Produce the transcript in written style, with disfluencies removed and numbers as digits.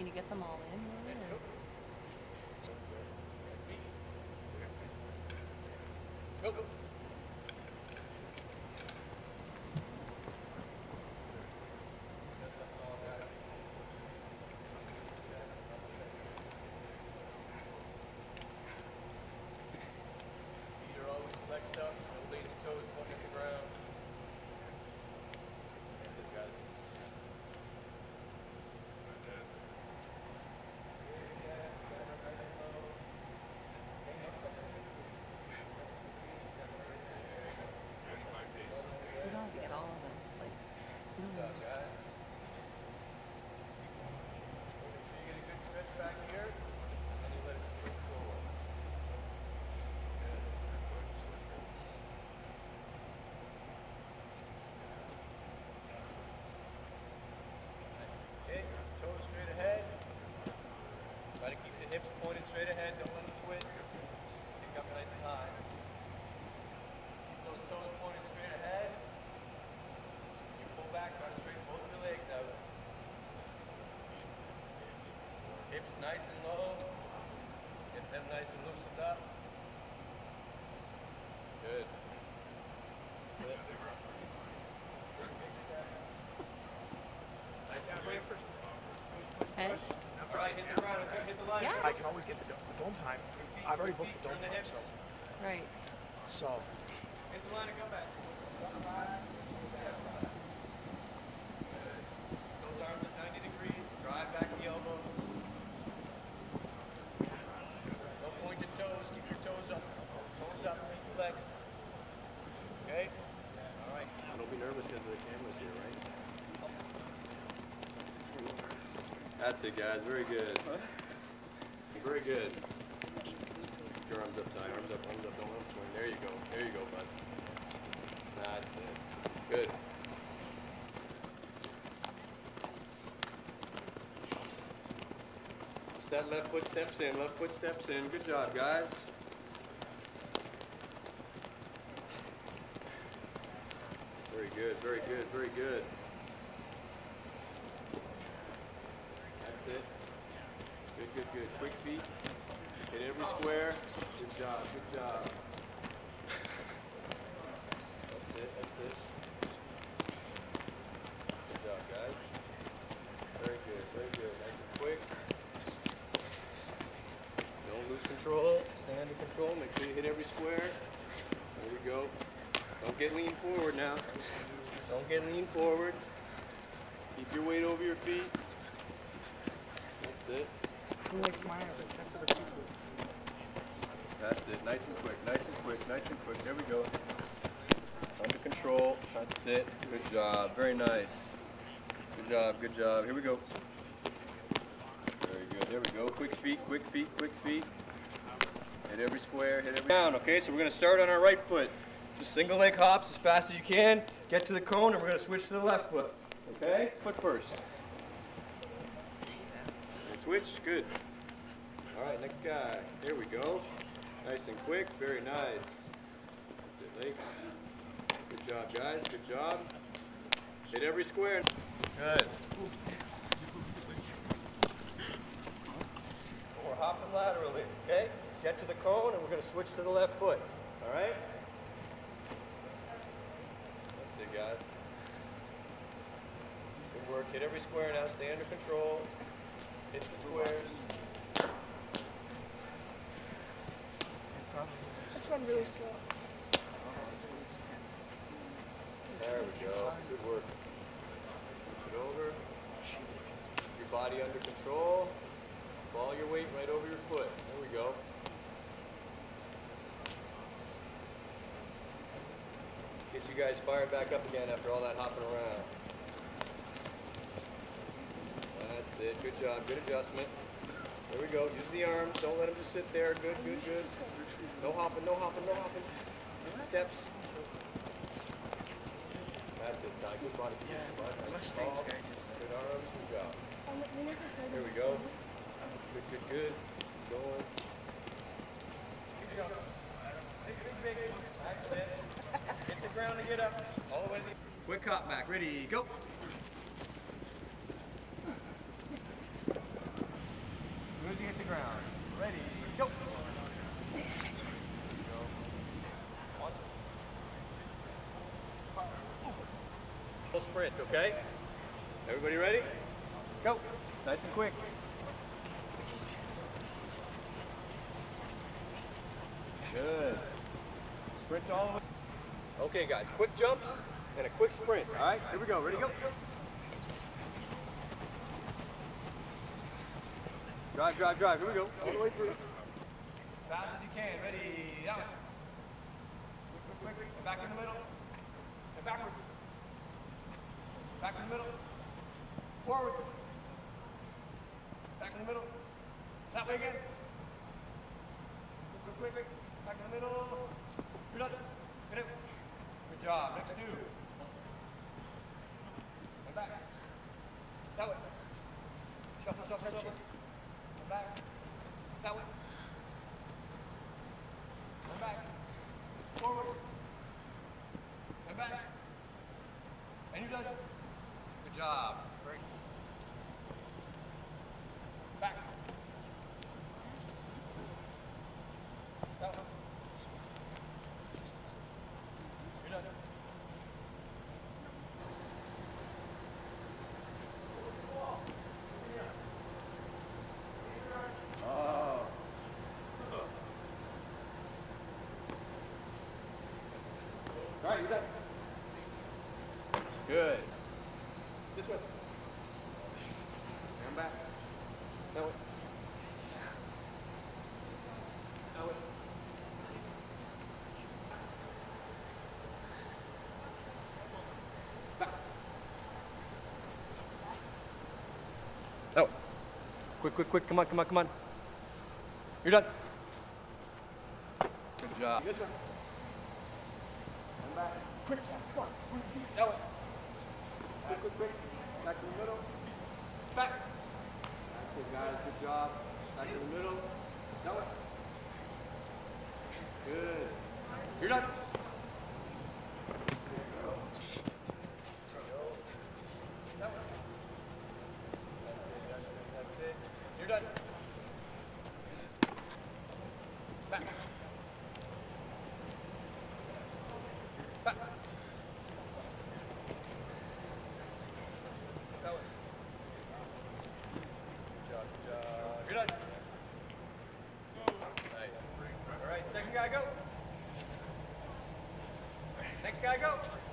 Can you get them all in? Really, or? Go. Feet are always flexed up, no lazy toes pointing at the ground. That's it, guys. You don't have to get all of it. Like, you don't have to just. Make sure you get a good stretch back here, and then you let it swing forward. Okay, toes straight ahead. Try to keep the hips pointed straight ahead, don't let them twist. Pick up nice and high. Keep those toes pointed straight ahead. You pull back, try to straighten both your legs out. Hips nice and low. Get them nice and loosened up. Good. Good. Nice and quick. Hey? All right, hit the ground. Hit the line. Yeah. I can always get the dome time. I've already booked the dome Turn the time, hips. Right. so Hit the line and come back. Those arms at 90 degrees. Drive back the elbows. No pointed toes. Keep your toes up. Toes up. Keep flexed. Okay? All right. Don't be nervous because the camera's here, right? That's it, guys. Very good. Very good. Your arms up, Ty. Arms up, arms up. Don't let them swing. There you go. There you go, bud. That's it. Good. Just that left foot steps in. Left foot steps in. Good job, guys. Very good. Very good. Very good. That's it. Good, good, good. Quick feet. Hit every square. Good job, good job. That's it, that's it. Good job, guys. Very good, very good. Nice and quick. Don't lose control. Stay under control. Make sure you hit every square. There we go. Don't get lean forward now. Don't get lean forward. Keep your weight over your feet. That's it. who likes mine except for the people? That's it. Nice and quick. Nice and quick. Nice and quick. There we go. Under control. That's it. Good job. Very nice. Good job. Good job. Here we go. Very good. There we go. Quick feet. Quick feet. Quick feet. Hit every square. Hit every down. Okay, so we're going to start on our right foot. Just single leg hops as fast as you can. Get to the cone, and we're going to switch to the left foot. Okay? Foot first. And switch. Good. All right, next guy. There we go. Nice and quick. Very nice. That's it, legs. Good job, guys. Good job. Hit every square. Good. We're hopping laterally, okay? Get to the cone, and we're going to switch to the left foot. All right? That's it, guys. Good work. Hit every square now. Stay under control. Hit the squares. This one really slow. There we go. Good work. Switch it over. Keep your body under control. Ball your weight right over your foot. There we go. Get you guys fired back up again after all that hopping around. That's it. Good job. Good adjustment. There we go. Use the arms. Don't let them just sit there. Good, good, good. No hopping, no hopping, no hopping. Steps. That's it, Ty. Good body. Yeah, Good Mustang's guy just Good arms. Good job. There we go. Good, good, good. Going. Keep going. Big, big, big. Excellent. Hit the ground to get up. All the way to the... Quick hop back. Ready, go. you hit the ground. Ready, go. Full sprint, okay? Everybody ready? Go. Nice and quick. Good. Sprint all the way. Okay, guys, quick jumps and a quick sprint. All right, here we go. Ready, go. Drive, drive, drive. Here we go. All the way through. Fast as you can. Ready, out. Quick, quick, quick. And back in the middle. And backwards. Back in the middle. Forward. Back in the middle. That way again. Quick, quick, quick. Back in the middle. You're done. Hit it. Good job. Next two. And back. That way. Shuffle, shuffle, shuffle. And back. That way. And back. Forward. And back. And you're done. Good job. Very good. Back. That one. You're done. Oh. All right, you're done. Good. This way. And back. That way. That way. Back. That way. Quick, quick, quick. Come on, come on, come on. You're done. Good job. This way. And back. Quick. Come on. That way. Quick, quick, quick. Back in the middle. Back. That's it, guys. Good job. Back in the middle. That way. Good. You're done. That way. That's it. You're done. Back. Back. That way. Good job, good job. You're done. Nice. All right, second guy go. Next guy go.